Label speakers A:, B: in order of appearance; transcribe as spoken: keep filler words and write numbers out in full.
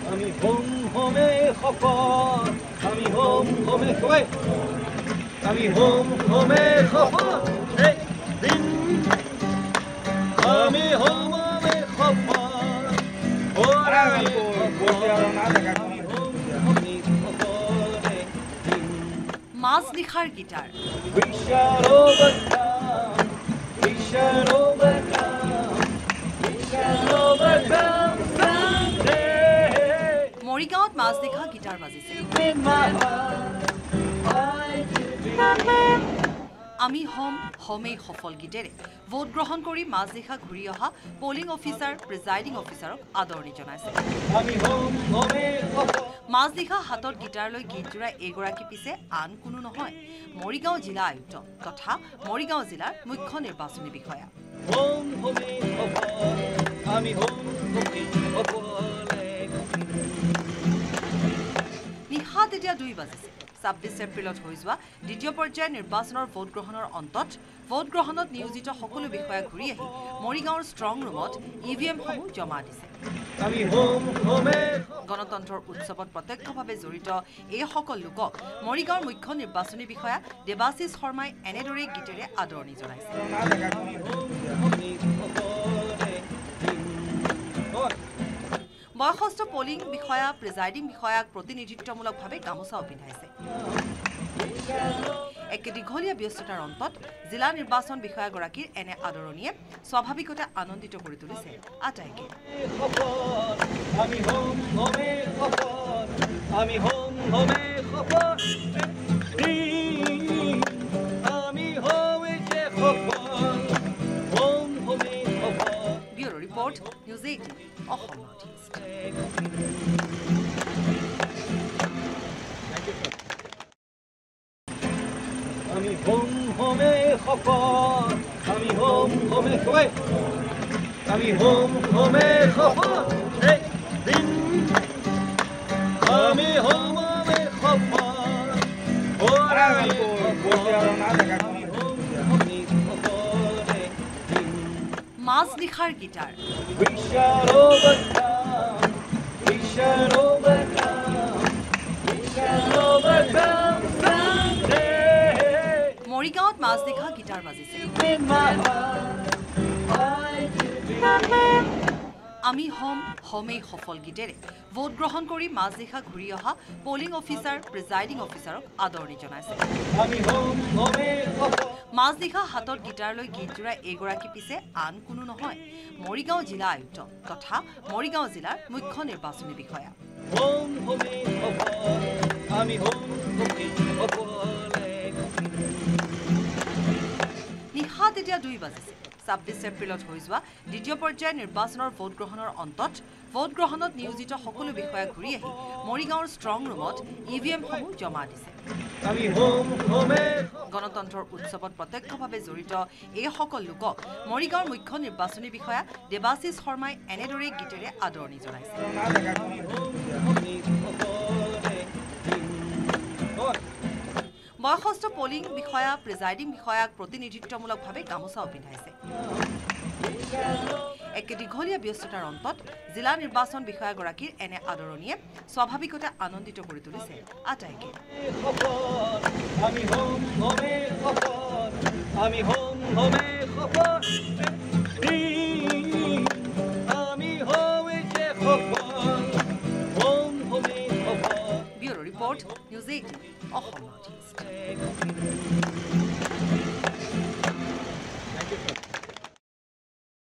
A: আমি হোম হোমে খপত আমি হোম হোমে কই আমি হোম হোমে খপত এই দিন আমি হোম হোমে খপত ওরা বলতে আর না দেখা আমি হোম হোমে খপত
B: মাছ নিখাৰ গীটাৰ মৰিগাঁৱত মাছ নিশা গীটাৰ বাজিছে আমি হোম হোমেই সফল গীতেৰে ভোট গ্ৰহণ কৰি মাছ নিশা ঘূৰি অহা পলিং অফিচাৰ প্ৰিজাইডিং অফিচাৰক আদৰণি জনাইছে মাছ নিশা হাতত গীটাৰ লৈ গীত জোৰা এগৰাকী পিছে আন কোনো নহয় মৰিগাঁও জিলা আয়ুক্ত তথা মৰিগাঁও জিলাৰ মুখ্য নিৰ্বাচনী বিষয়া নিশা তেতিয়া দুই বাজিছে ছাব্বিছ এপ্ৰিলত হৈ যোৱা দ্বিতীয় পৰ্যায়ৰ নিৰ্বাচনৰ ভোট গ্ৰহণৰ অন্তত ভোট গ্ৰহণত নিয়োজিত সকলো বিষয়া ঘূৰি আহি মৰিগাঁৱৰ ষ্ট্ৰং ৰুমত ই ভি এমসমূহ জমা দিছে গণতন্ত্ৰৰ উৎসৱত প্ৰত্যক্ষভাৱে জড়িত এইসকল লোকক মৰিগাঁৱৰ মুখ্য নিৰ্বাচনী বিষয়া দেৱাশিষ শৰ্মাই এনেদৰে গীতেৰে আদৰণি জনাইছে বয়সস্থ পলিং বিষয়া প্ৰিজাইডিং বিষয়াক প্ৰতিনিধিত্বমূলকভাৱে গামোচাও পিন্ধাইছে একে দীঘলীয়া ব্যস্ততাৰ অন্তত জিলা নিৰ্বাচন বিষয়াগৰাকীৰ এনে আদৰণিয়ে স্বাভাৱিকতে আনন্দিত কৰি তুলিছে আটাইকে bureau' report News Eighteen Assam north east
A: আমি হোম হোমে খপত আমি হোম হোমে কই আমি হোম হোমে খপত এই দিন আমি হোম হোমে খপত ওরা বলতে আর না দেখা আমি হোম হোমে খপত
B: মাছ নিখাৰ গীটাৰ মৰিগাঁৱত মাছ নিশা গীটাৰ বাজিছে আমি হোম হোমেই সফল গীতেৰে ভোট গ্ৰহণ কৰি মাছ নিশা ঘূৰি অহা পলিং অফিচাৰ প্ৰিজাইডিং অফিচাৰক আদৰণি জনাইছে মাছ নিশা হাতত গীটাৰ লৈ গীত জোৰা এগৰাকী পিছে আন কোনো নহয় মৰিগাঁও জিলা আয়ুক্ত তথা মৰিগাঁও জিলাৰ মুখ্য নিৰ্বাচনী বিষয়া নিশা তেতিয়া দুই বাজিছে ছাব্বিছ এপ্ৰিলত হৈ যোৱা দ্বিতীয় পৰ্যায়ৰ নিৰ্বাচনৰ ভোট গ্ৰহণৰ অন্তত ভোট গ্ৰহণত নিয়োজিত সকলো বিষয়া ঘূৰি আহি মৰিগাঁৱৰ ষ্ট্ৰং ৰুমত ই ভি এমসমূহ জমা দিছে গণতন্ত্ৰৰ উৎসৱত প্ৰত্যক্ষভাৱে জড়িত এইসকল লোকক মৰিগাঁৱৰ মুখ্য নিৰ্বাচনী বিষয়া দেৱাশিষ শৰ্মাই এনেদৰে গীতেৰে আদৰণি জনাইছে বয়সস্থ পলিং বিষয়া প্ৰিজাইডিং বিষয়াক প্ৰতিনিধিত্বমূলকভাৱে গামোচাও পিন্ধাইছে একে দীঘলীয়া ব্যস্ততাৰ অন্তত জিলা নিৰ্বাচন বিষয়াগৰাকীৰ এনে আদৰণিয়ে স্বাভাৱিকতে আনন্দিত কৰি তুলিছে আটাইকে
A: আমি হোম হোমে খপত আমি হোম হোমে খপত আমি হোমে যে খপত হোম হোমে খপত
B: bureau' report News Eighteen Assam north east